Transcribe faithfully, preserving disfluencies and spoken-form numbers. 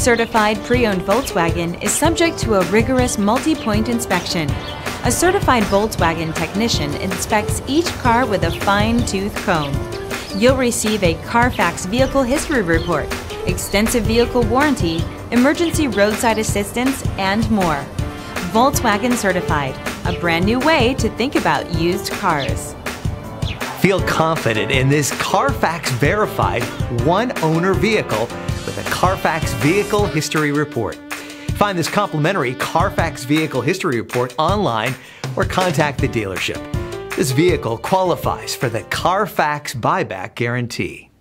certified pre-owned Volkswagen is subject to a rigorous multi-point inspection. A certified Volkswagen technician inspects each car with a fine-tooth comb. You'll receive a Carfax Vehicle History Report, extensive vehicle warranty, emergency roadside assistance, and more. Volkswagen Certified, a brand new way to think about used cars. Feel confident in this Carfax verified one-owner vehicle with a Carfax Vehicle History Report. Find this complimentary Carfax Vehicle History Report online or contact the dealership. This vehicle qualifies for the Carfax Buyback Guarantee.